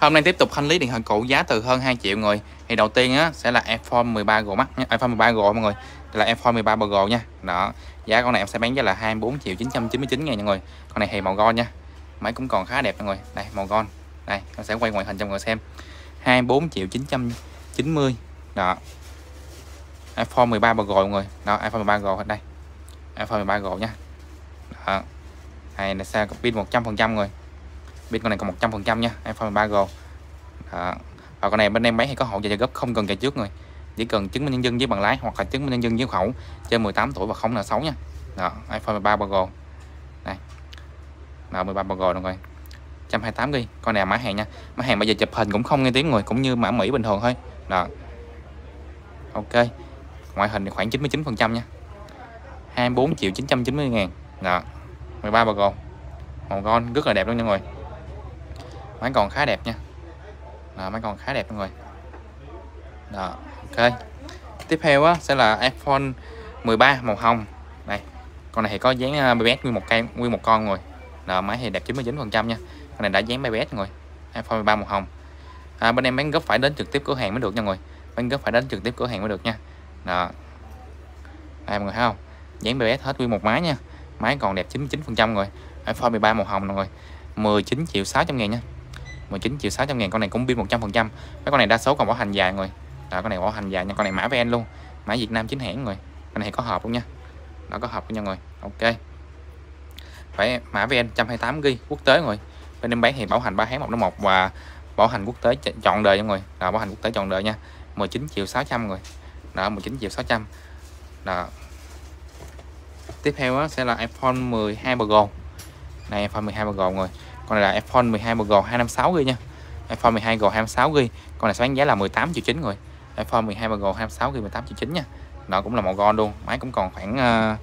Hôm nay tiếp tục thanh lý điện thoại cũ giá từ hơn 2 triệu người. Thì đầu tiên á sẽ là iPhone 13 Pro Max nha, iPhone 13 Pro mọi người. Đây là iPhone 13 Pro nha. Đó. Giá con này em sẽ bán giá là 24 triệu 999 ngàn nha mọi người. Con này thì màu gold nha. Máy cũng còn khá đẹp mọi người. Đây màu gold. Đây, em sẽ quay ngoại hình cho mọi người xem. 24 triệu 990. Đó. iPhone 13 Pro mọi người. Đó, iPhone 13 Pro đây. iPhone 13 Pro nha. Đó. Này là xe pin 100% rồi. Pin con này còn 100% nha, iPhone 13 Pro. Đó. Và con này bên em bán thì có hỗ trợ trợ gấp, không cần chạy trước người, chỉ cần chứng minh nhân dân với bằng lái hoặc là chứng minh nhân dân với khẩu trên 18 tuổi và không là xấu nha. Đó, iPhone 13 Pro đây. Đó, 13 Pro rồi 128GB. Con này mã hàng nha, mã hàng bây giờ chụp hình cũng không nghe tiếng người, cũng như mã Mỹ bình thường thôi. Đó, ok, ngoại hình thì khoảng 99% nha, 24 triệu 990 ngàn. Đó, 13 Pro màu gold rất là đẹp luôn nha mọi người, máy còn khá đẹp nha. Đó, máy còn khá đẹp mọi người. Đó, ok. Tiếp theo á sẽ là iPhone 13 màu hồng. Đây, con này thì có dán BBS nguyên một con rồi. Đó, máy thì đẹp 99% nha. Con này đã dán BBS rồi. iPhone 13 màu hồng. Bên em bán gấp phải đến trực tiếp cửa hàng mới được nha mọi người. Bán gấp phải đến trực tiếp cửa hàng mới được nha. Đó. Đây mọi người thấy không? Dán BBS hết nguyên một máy nha. Máy còn đẹp 99% rồi. iPhone 13 màu hồng mọi người. 19 triệu 600 ngàn nha. 19 triệu 600 ngàn. Con này cũng pin 100%. Mấy con này đa số còn bảo hành dài rồi. Đó, con này bảo hành dài nha. Con này mã VN luôn, mã Việt Nam chính hãng rồi. Con này có hộp luôn nha. Nó có hộp luôn nha rồi. Ok. Phải mã VN 128GB quốc tế rồi. Bên em bán thì bảo hành 3 tháng 1 năm 1 và bảo hành quốc tế trọn đời nha mọi người. Đó, bảo hành quốc tế trọn đời nha. 19 triệu 600 rồi. Đó, 19 triệu 600. Đó. Tiếp theo á, sẽ là iPhone 12 Pro. Này iPhone 12 Pro rồi. Con này là iPhone 12 Pro 256GB nha. iPhone 12 Pro 256GB. Con này bán giá là 18 triệu 9 rồi. iPhone 12 Pro 256GB 18 triệu 9 nha. Nó cũng là màu gold luôn. Máy cũng còn khoảng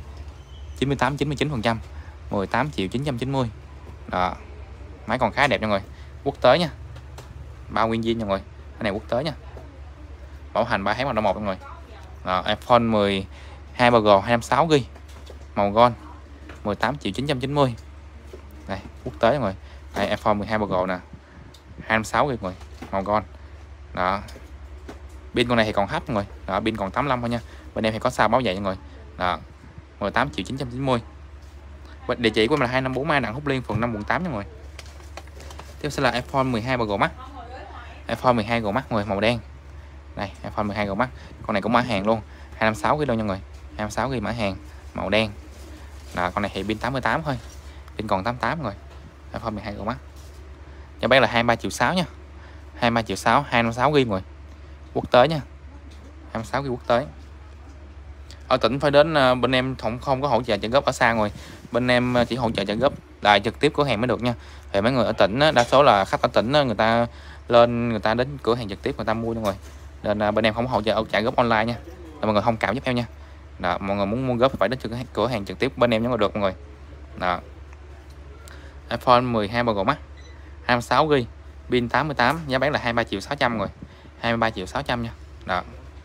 98-99%. 18 triệu 990. Đó. Máy còn khá đẹp nha mọi người. Quốc tế nha. Bao nguyên zin nha mọi người. Cái này quốc tế nha. Bảo hành 3 tháng 1 năm 1 mọi người. Đó, iPhone 12 Pro 256GB. Màu gold. 18 triệu 990. Đây, quốc tế mọi người. Đây, iPhone 12 Pro nè. 26GB rồi, màu gold. Đó. Pin con này thì còn hấp mọi người. Đó, pin còn 85 thôi nha. Bên em thì có sao báo vậy mọi người. Đó. 18 triệu 990. Địa chỉ của mình là 254 Mai Đặng Húc Liên, phường 5 quận 8 nha mọi người. Tiếp theo là iPhone 12 Pro Max. iPhone 12 Pro Max người màu đen. Đây, iPhone 12 Pro Max. Con này cũng mã hàng luôn. 256GB đâu nha mọi người. 256GB mã hàng, màu đen. Đó, con này thì pin 88 thôi. Pin còn 88 rồi. iPhone 12 Pro Max. Giá bán là 23 triệu 6 nha. 23 triệu 6, 256GB rồi. Quốc tế nha. 26GB quốc tế. Ở tỉnh phải đến bên em không có hỗ trợ trợ gấp ở xa rồi. Bên em chỉ hỗ trợ trợ gấp lại trực tiếp cửa hàng mới được nha. Thì mấy người ở tỉnh đa số là khách ở tỉnh người ta lên, người ta đến cửa hàng trực tiếp người ta mua nha mọi người. Nên bên em không hỗ trợ trả góp online nha. Nên mọi người thông cảm giúp em nha. Đó, mọi người muốn mua góp phải đến cửa hàng trực tiếp bên em mới được mọi người. Đó. iPhone 12 Pro Max 26GB, pin 88, giá bán là 23 triệu 600 rồi. 23 triệu 600 nha. Đó.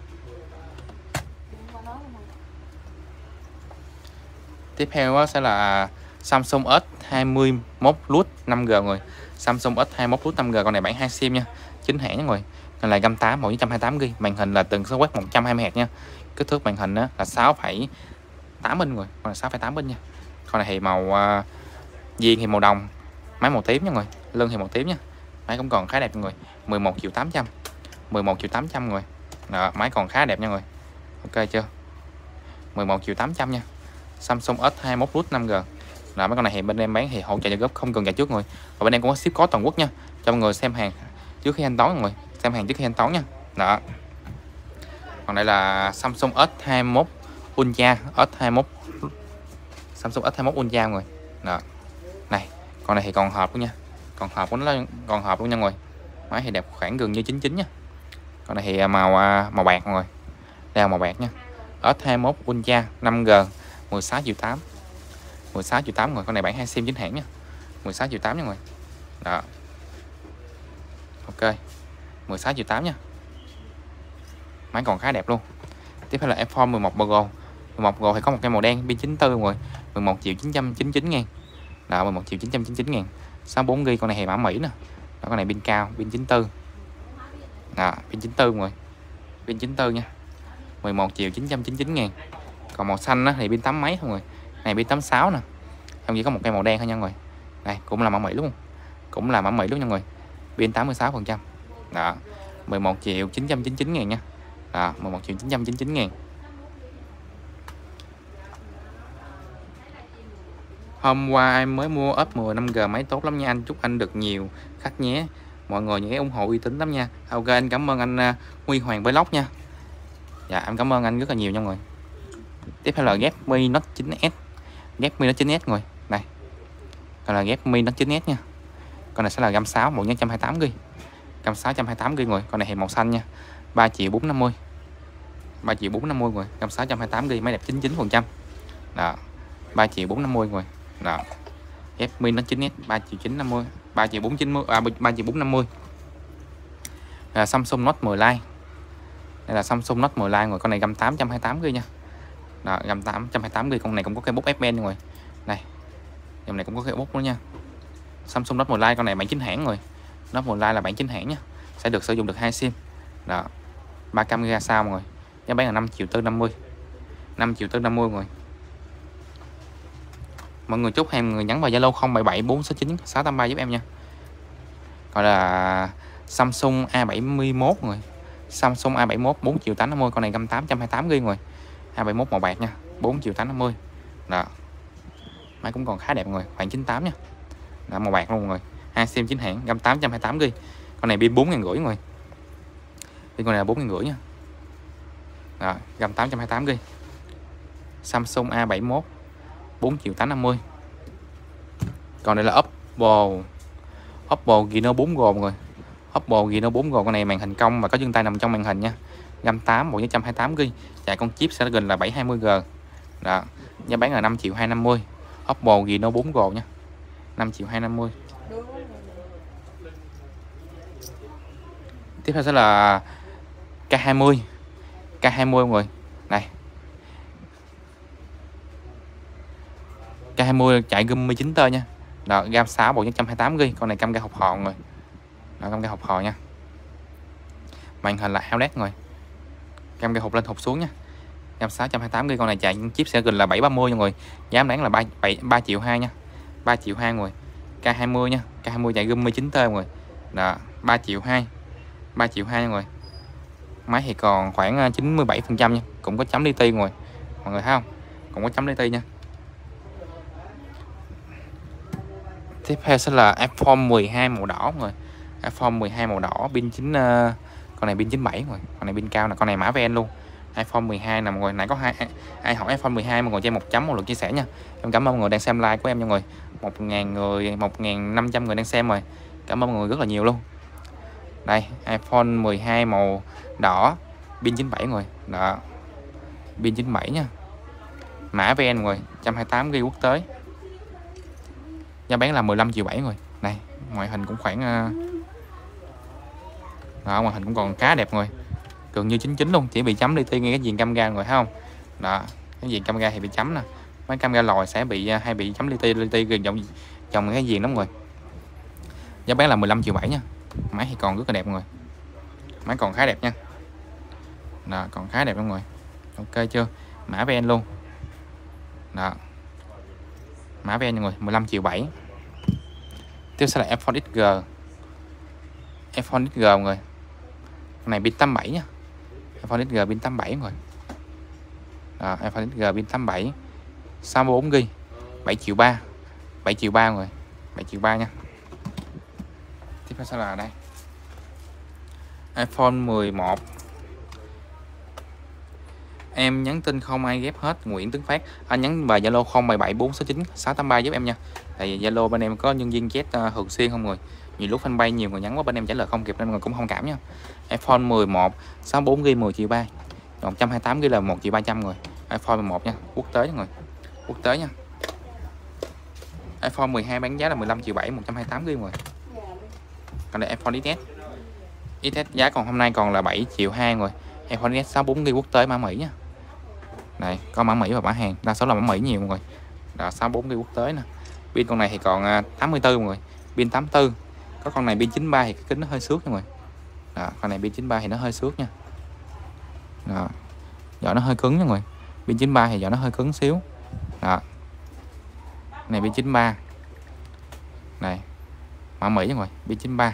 Tiếp theo sẽ là Samsung S21 Plus 5G rồi. Samsung S21 Plus 5G, con này bản 2 sim nha. Chính hãng nha mọi người. Con này RAM 8 128GB, màn hình là tần số quét 120Hz nha. Kích thước màn hình là 6,8 inch rồi, con là 6,8 inch nha. Con này thì màu viên thì màu đồng, máy màu tím nha mọi người, lưng thì màu tím nha. Máy cũng còn khá đẹp nha mọi người. 11 triệu 800. 11 triệu 800 rồi. Đó, máy còn khá đẹp nha mọi người. Ok chưa? 11 triệu 800 nha. Samsung S21 Plus 5G. Là mấy con này thì bên em bán thì hỗ trợ trợ gấp, không cần trả trước người. Và bên em cũng có ship có toàn quốc nha. Cho mọi người xem hàng trước khi thanh toán mọi người. Xem hàng trước khi thanh toán nha. Đó. Còn đây là Samsung S21 Ultra, S21 Samsung S21 Ultra mọi người. Đó. Này, con này thì còn hộp luôn nha. Còn hộp của nó còn hộp luôn nha mọi người. Máy thì đẹp khoảng gần như 99 nha. Con này thì màu bạc mọi người. Đây là màu bạc nha. S21 Ultra 5G 16 triệu 8. 16 triệu 8 rồi, con này bản 2 sim chính hãng nha. 16 triệu 8 nha mọi người. Đó. Ok. 16 triệu 8 nha. Máy còn khá đẹp luôn. Tiếp theo là iPhone 11 Pro. 11 Pro thì có một cái màu đen, pin 94 rồi. 11 triệu 999 ngàn. Đó, 11 triệu 999 ngàn. 64GB, con này thì mã Mỹ nè. Con này pin cao, pin 94. Đó, pin 94 rồi. Pin 94 nha. 11.999 ngàn. Còn màu xanh thì pin 8 mấy thôi rồi. Này pin 86 nè. Em chỉ có một cây màu đen thôi nha mọi người. Đây cũng là mã Mỹ luôn. Cũng là mã Mỹ luôn nha mọi người. Pin 86%. Đó, 11.999 ngàn nha. Đó, 11.999 ngàn. Hôm qua em mới mua ốp 10 5G máy tốt lắm nha anh. Chúc anh được nhiều khách nhé. Mọi người những cái ủng hộ uy tín lắm nha. Ok, anh cảm ơn anh Huy Hoàng Vlog nha. Dạ em cảm ơn anh rất là nhiều nha mọi người. Tiếp theo là Redmi Note 9S. Redmi Note 9S rồi. Đây. Còn là Redmi Note 9S nha. Con này sẽ là RAM 6 128GB. RAM 6 128GB rồi. Con này thì màu xanh nha. 3.450. 3.450 rồi. RAM 6 128GB, máy đẹp 99%. Đó. 3.450 rồi. Đó. Redmi Note 9S 3.950, 3.490, 3.450. Là Samsung Note 10 Lite. Đây là Samsung Note 10 Lite rồi. Con này RAM 828GB nha. Đó, RAM 828GB. Con này cũng có cây bút S Pen rồi. Đây. Dòng này cũng có cây bút nữa nha. Samsung Note 10 Lite, con này bản chính hãng rồi. Note 10 Lite là bản chính hãng nha. Sẽ được sử dụng được 2 SIM. Đó. 3 camera sau rồi. Giá bán là 5.450. 5.450 rồi. Mọi người chúc em người nhắn vào Zalo 077469 683 giúp em nha. Gọi là Samsung A71 rồi. Samsung A71 4.850. Con này RAM 828GB rồi. A71 màu bạc nha. 4.850. Đó. Máy cũng còn khá đẹp rồi. Khoảng 98 nha. Đó, màu bạc luôn rồi. 2 SIM chính hãng. RAM 828GB. Con này pin 4.500 rồi. Pin con này là 4.500 nha. Đó. RAM 828GB. Samsung A71 4.850. Còn đây là Oppo Reno 4G rồi. Oppo Reno 4G, con này màn hình cong và có chân tay nằm trong màn hình nha. RAM 8 128GB. Chạy con chip sẽ gần là 720G. Đó. Giá bán là 5.250. Oppo Reno 4G nha. 5.250. Tiếp theo sẽ là K20. K20 rồi. Này. K20 chạy GUM 19 tơ nha. Đó, RAM 6 128GB. Con này camera hộp hòn rồi. Đó, camera hộp hòn nha. Màn hình là OLED rồi. Camera hộp lên hộp xuống nha. RAM 628GB. Con này chạy chip sẽ gần là 730 nha mọi người. Giá bán là 3 triệu 2 nha. 3 triệu 2 rồi. K20 nha. K20 chạy GUM 19 tơ rồi. Đó, 3 triệu 2. 3 triệu 2 rồi. Máy thì còn khoảng 97% nha. Cũng có chấm li ti rồi. Mọi người thấy không? Cũng có chấm li ti nha. Tiếp theo sẽ là iPhone 12 màu đỏ rồi. iPhone 12 màu đỏ pin 9 con này pin 97 rồi. Con này pin cao là con này mã ven luôn. iPhone 12 nè mọi người. Nãy có ai hỏi iPhone 12 mọi người cho em 1 chấm một lượt chia sẻ nha. Em cảm ơn mọi người đang xem like của em nha mọi người. 1.000 người, 1.500 người đang xem rồi. Cảm ơn mọi người rất là nhiều luôn. Đây, iPhone 12 màu đỏ pin 97 rồi. Đó. Pin 97 nha. Mã ven rồi, 128GB quốc tế. Giá bán là 15 triệu 7 rồi. Này, ngoại hình cũng khoảng đó, ngoại hình cũng còn khá đẹp rồi. Gần như 99 luôn, chỉ bị chấm li ti ngay cái viền camera rồi thấy không? Đó, cái viền camera thì bị chấm nè. Mấy camera lòi sẽ hay bị chấm li ti gần dòng cái viền lắm rồi. Giá bán là 15 triệu 7 nha. Máy thì còn rất là đẹp rồi. Máy còn khá đẹp nha. Đó, còn khá đẹp luôn rồi. Ok chưa? Mã ven luôn. Đó. Mã ven nha mọi người, 15 triệu 7. Tiếp theo là iPhone XG. iPhone XG mọi người. Con này pin 87 nha. iPhone XG pin 87 rồi. Đó, iPhone XG pin 87. 64GB. 7 triệu 3. 7 triệu 3 rồi. 7 triệu 3 nha. Tiếp theo sẽ là đây. iPhone 11. Em nhắn tin không ai ghép hết. Nguyễn Tấn Phát. Anh nhắn vào Zalo 077469 683 giúp em nha. Tại vì Zalo bên em có nhân viên chat thường xuyên không người. Nhiều lúc fanpage nhiều người nhắn quá bên em trả lời không kịp nên người cũng không cảm nha. iPhone 11 64GB 10 triệu 3. 128GB là 1 triệu 300 rồi. iPhone 11 nha, quốc tế rồi. Quốc tế nha. iPhone 12 bán giá là 15 triệu 7, 128GB rồi. Còn đây iPhone XS. XS giá còn hôm nay còn là 7 triệu 2 rồi. iPhone XS 64GB quốc tế mã Mỹ nha. Này, có mã Mỹ và mã Hàn, đa số là mã Mỹ nhiều rồi. Đó, 64GB quốc tế nè. Pin con này thì còn 84 rồi. Pin 84. Có con này pin 93 thì cái kính nó hơi xước nha mọi người. Đó, con này pin 93 thì nó hơi xước nha. Đó. Vỏ nó hơi cứng nha mọi người. Pin 93 thì vỏ nó hơi cứng xíu. Đó. Này pin 93. Này. Mã Mỹ nha mọi người, pin 93.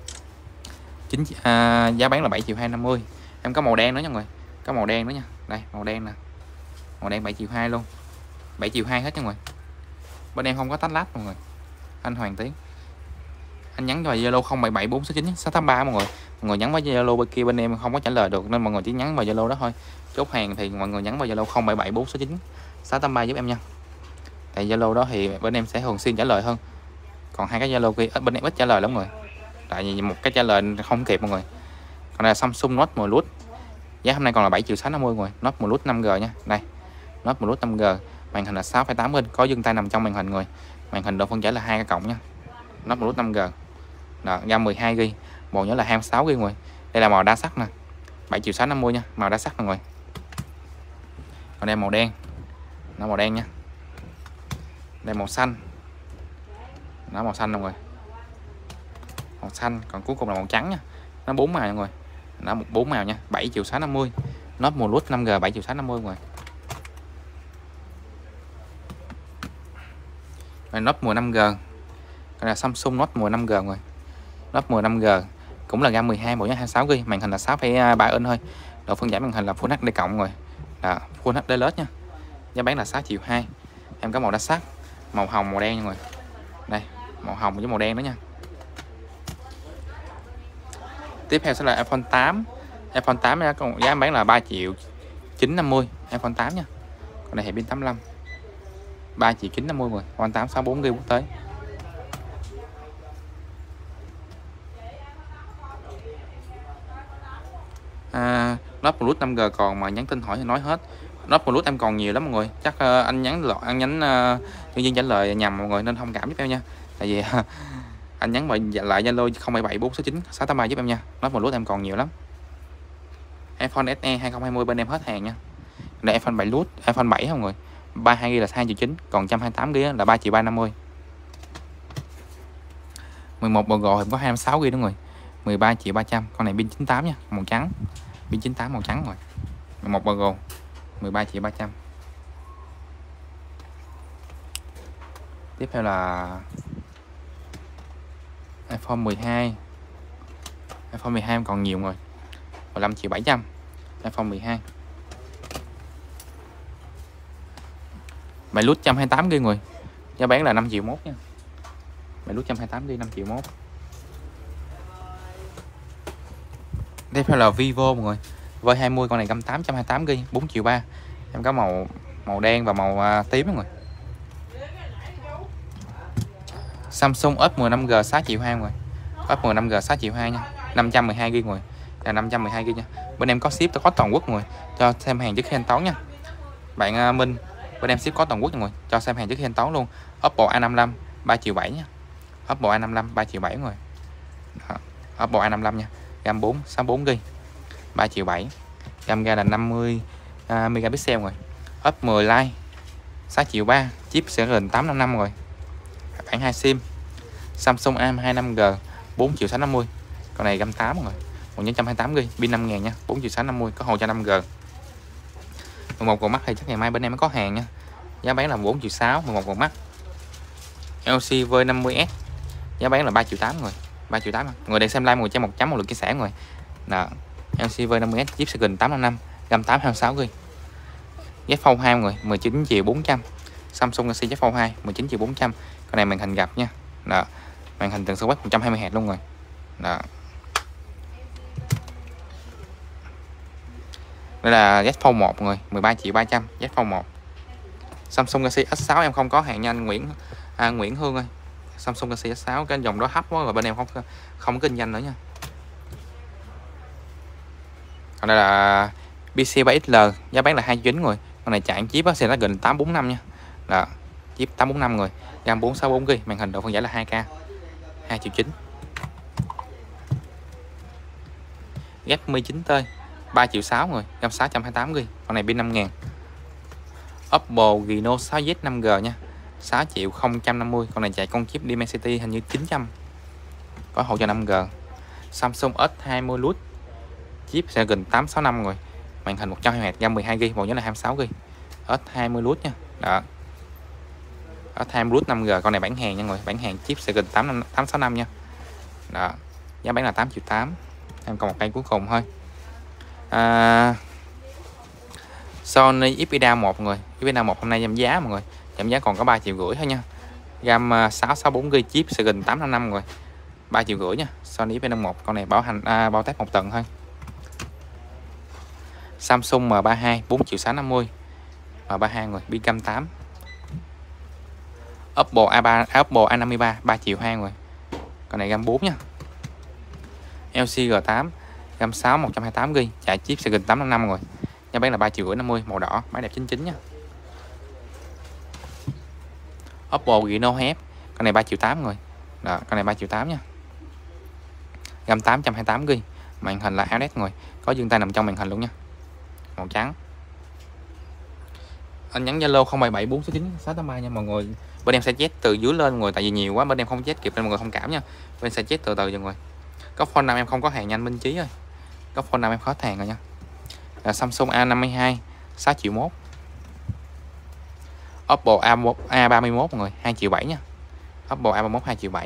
Giá bán là 7.250.000. Em có màu đen nữa nha mọi người. Có màu đen nữa nha. Đây, màu đen nè. Màu đen 7.200.000 luôn. 7.200.000 hết nha mọi người. Bên em không có tách lát mọi người. Anh Hoàng Tiến. Anh nhắn vào Zalo 077469 683 mọi người. Mọi người nhắn vào Zalo bên kia bên em không có trả lời được nên mọi người chỉ nhắn vào Zalo đó thôi. Chốt hàng thì mọi người nhắn vào Zalo 077469 683 giúp em nha. Tại Zalo đó thì bên em sẽ thường xuyên trả lời hơn. Còn hai cái Zalo kia bên em ít trả lời lắm mọi người. Tại vì một cái trả lời không kịp mọi người. Còn đây là Samsung Note 10 Plus. Giá hôm nay còn là 7.650.000 mọi người. Note 10 Plus 5G nha. Đây. Note 10 Plus 5G. Màn hình là 6,8 inch, có dương tay nằm trong màn hình người. Màn hình độ phân giải là 2 cộng nha. Note 10 Plus 5G. Đó, RAM 12GB, bộ nhớ là 26GB người. Đây là màu đa sắc nè. 7.650.000 nha, màu đa sắc mọi người. Còn đây màu đen. Nó màu đen nha. Đây màu xanh. Nó màu xanh mọi người. Màu xanh, còn cuối cùng là màu trắng nha. Nó 4 màu mọi người. Nó 4 màu nha, 7.650.000. Note 10 Plus 5G 7.650.000 mọi người. Đây Note 10 5G. Đây là Samsung Note 10 5G mọi người. Note 10 5G cũng là RAM 12 bộ nhớ 26GB, màn hình là 6,3 inch thôi. Độ phân giải màn hình là Full HD cộng rồi. Đó, Full HD LED nha. Giá bán là 6.200.000. Em có màu đa sắc, màu hồng, màu đen nha mọi người. Đây, màu hồng với màu đen đó nha. Tiếp theo sẽ là iPhone 8. iPhone 8 giá bán là 3.950.000 iPhone 8 nha. Còn đây hệ pin 85. 3.950.000 người. iPhone 8 64GB quốc tế. Note Plus 5G còn mà nhắn tin hỏi thì nói hết. Note Plus em còn nhiều lắm mọi người. Chắc anh nhắn nhân viên trả lời nhầm mọi người nên thông cảm giúp em nha. Tại vì anh nhắn lại Zalo 077469 683 giúp em nha. Note Plus em còn nhiều lắm. iPhone SE 2020 bên em hết hàng nha. Đây iPhone 7 Plus, iPhone 7 không người. 32GB là 2.900.000, còn 128GB là 3.350.000. 11 Pro thì có 26GB nữa người. 13.300.000. Con này pin 98 nha, màu trắng. Pin 98 màu trắng rồi. 11 Pro 13.300.000. Tiếp theo là iPhone 12. iPhone 12 em còn nhiều rồi. 15.700.000. iPhone 12. 7 Plus 128GB người. Giá bán là 5.100.000 nha. 7 Plus 128GB 5.100.000. Tiếp theo là Vivo mọi người. V20 con này găm 828GB 4.300.000. Em có màu đen và màu tím mọi người. Samsung S10 5G 6.200.000 rồi. S10 5G 6.200.000 nha. 512GB rồi. Là 512GB nha. Bên em có ship có toàn quốc rồi. Cho xem hàng trước khi thanh toán nha. Bạn Minh, bên em ship có toàn quốc rồi. Cho xem hàng trước khi thanh toán luôn. Oppo A55 3.700.000 nha. Oppo A55 3.700.000 rồi. Đó. Oppo A55 nha. RAM 4 64GB 3.700.000. Camera là 50 megapixel rồi. S10 Lite 6.300.000. Chip Snapdragon 855 rồi. Bản 2 sim. Samsung A25G 4.650.000. Con này gam 8 rồi. 128GB, pin 5.000 nha, 4.650.000, có hồ cho 5G. 11 Pro Max thì chắc ngày mai bên em mới có hàng nha. Giá bán là 4.600.000 11 Pro Max. LG V50s giá bán là 3.800.000 rồi. 3.800.000. Người đang xem live người cho 1 chấm một lượt chia sẻ rồi. Đó. LG V50s chip Snapdragon 855, RAM 826GB. Z Fold 2 người, 19.400.000. Samsung Galaxy Z Fold 2 19.400.000. Con này màn hình gập nha. Đó. Màn hình tần số quét 120Hz luôn rồi. Đó. Đây là Z Fold 1 người, 13.300.000 Z Fold 1. Samsung Galaxy S6 em không có hàng nha anh Nguyễn Hương ơi. Samsung Galaxy S6 cái dòng đó hấp quá rồi bên em không kinh doanh nữa nha. Còn đây là PC3XL giá bán là 2.900.000 người. Con này chạy chip sẽ là gần 845 nha. Đó, chip 845 người, RAM 464GB, màn hình độ phân giải là 2K. 2.900.000. Ghép 19T 3.600.000 người, RAM 628GB, con này pin 5.000. Oppo Reno 6Z 5G nha, 6.050.000, con này chạy con chip Dimensity hình như 900. có hỗ trợ 5G. Samsung S20 Lite chip Snapdragon 865 rồi, màn hình 120Hz, RAM 12GB, bộ nhớ là 26GB. S20 Lite nha. Đó. S20 Lite 5G, con này bản hàng nha mọi người, bản hàng chip Snapdragon 865 nha. Đó. Giá bán là 8,8 triệu. Em còn một cây cuối cùng thôi. Sony Xperia 1 người. Xperia 1 hôm nay giảm giá mọi người. Giảm giá còn có 3,5 triệu thôi nha. RAM 664GB chip Snapdragon 855 rồi. 3,5 triệu nha. Sony Xperia 1, con này bao test 1 tầng thôi. Samsung M32 4,650 triệu. M32 rồi, Bicam 8. Oppo A53 3,2 triệu rồi. Con này RAM 4 nha. LG G8 RAM 6 128GB, chạy chip Snapdragon 855 rồi. Giá bán là 3,5 triệu, màu đỏ, máy đẹp 99 nha. Oppo Reno F, con này 3,8 triệu rồi. Đó, con này 3,8 triệu nha. RAM 828GB, màn hình là AMOLED rồi, có dương tay nằm trong màn hình luôn nha. Màu trắng. Anh nhắn Zalo 077469 nha mọi người. Bên em sẽ chết từ dưới lên mọi người, tại vì nhiều quá bên em không chết kịp nên mọi người thông cảm nha. Bên sẽ chết từ từ mọi người. Có phone nào em không có hàng nhanh Minh Chí ơi. Có phone nào em khó hàng rồi nha. Là Samsung A52 6,1 triệu. Oppo A31 mọi người 2,7 triệu nha. Oppo A31 2,7 triệu.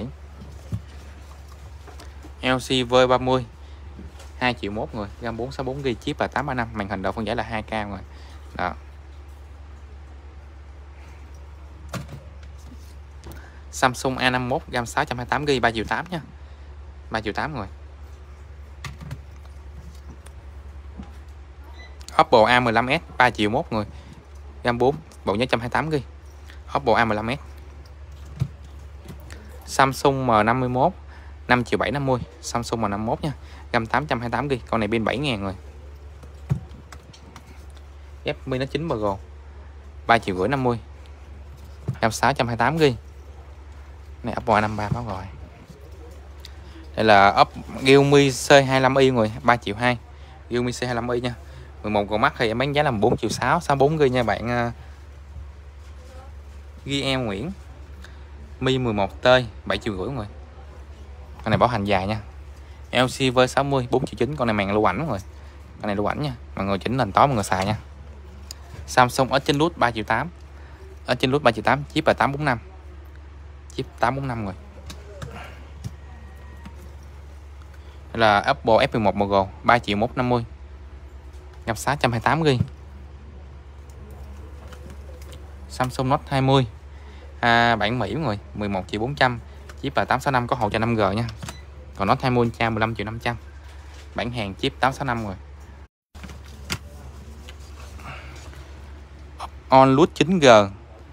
LG V30 2,1 triệu người, RAM 464GB, chip là 835, màn hình độ phân giải là 2K rồi. Đó. Samsung A51 RAM 628GB 3,8 triệu nha. 3,8 triệu rồi. Oppo A15s 3,1 triệu người. RAM 4, bộ nhớ 128GB. Oppo A15s. Samsung M51 5,750 triệu. Samsung M51 nha. RAM 828GB, con này pin 7.000 rồi. Mi nó 9 Pro 3,5 triệu. RAM 628GB. Này Oppo A53 báo rồi. Đây là Realme C25i người 3,2 triệu. Realme C25i nha. 11 Pro Max thì em bán giá là 4,6 triệu, 64GB nha bạn. Ghi em Nguyễn. Mi 11T 7,5 triệu người. Con này bảo hành dài nha. LG V60 4,9 triệu, con này màn lưu ảnh rồi. Con này lưu ảnh nha. Mọi người chỉnh nền tối mọi người xài nha. Samsung S9 Lite 3,8 triệu. S9 Lite 3,8 triệu, chip là 845. Chip 845 rồi. Đây là Apple F11 Pro 3,150 triệu. RAM 628GB. Samsung Note 20 bản Mỹ mọi người 11,4 triệu, chip là 865, có hỗ trợ 5G nha. Còn Note 20 Ultra 15,5 triệu, bản hàng chip 865 rồi. OnLook 9G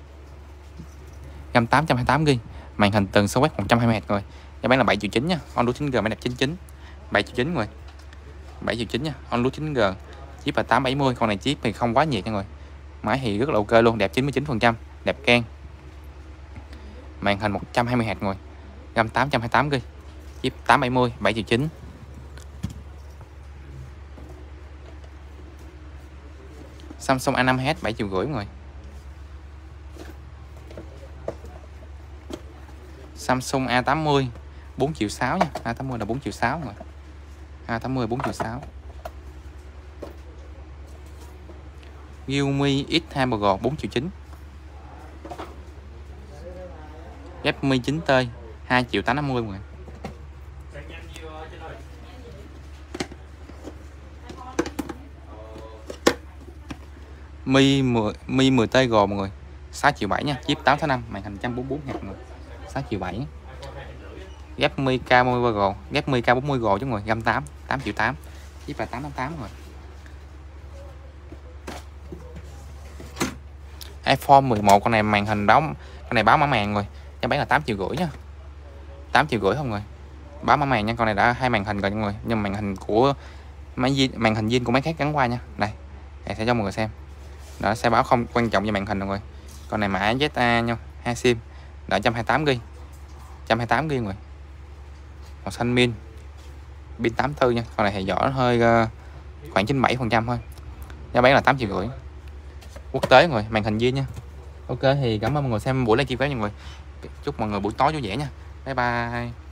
RAM 828GB, màn hình tần số quét 120Hz rồi. Giá bán là 7,9 triệu nha. OnLook 9G máy đẹp 99, 7,9 triệu rồi. 7,9 triệu nha. OnLook 9G, chip là 870, con này chip thì không quá nhiệt nha mọi người. Máy thì rất là ok luôn, đẹp 99%, đẹp can. Màn hình 120Hz rồi. RAM 828GB, chip 870, 7,9 triệu. Samsung A5s 7,5 triệu rồi. Samsung A80 4,6 triệu nha. A80 là 4,6 triệu rồi. A80 4,6 triệu. Realme X2 Pro 4,9 triệu. Redmi 9T 2,850 triệu rồi. Mi 10T Go mọi người 6,7 triệu nha, chip 865, màn hình 144Hz rồi. 6,7 triệu. Redmi K40 Pro, Redmi K40 Pro chứ người, RAM 8 triệu 8, chip là 888 rồi. iPhone 11 con này màn hình đó, con này báo mã màn rồi, giá bán là 8,5 triệu nha. 8,5 triệu không rồi. Báo mã màn nha, con này đã hai màn hình rồi mọi người, nhưng màn hình của màn hình zin của máy khác gắn qua nha. Đây, để sẽ cho mọi người xem. Đó, xe báo không quan trọng về màn hình mọi người. Con này mã ZA nha, 2 sim, đã 128GB. 128GB rồi. Màu xanh min. Pin 84 nha. Con này thì vỏ hơi khoảng 97% thôi. Giá bán là 8,5 triệu. Quốc tế rồi, màn hình zin nha. Ok thì cảm ơn mọi người xem buổi livestream của mọi người. Chúc mọi người buổi tối vui vẻ nha. Bye bye.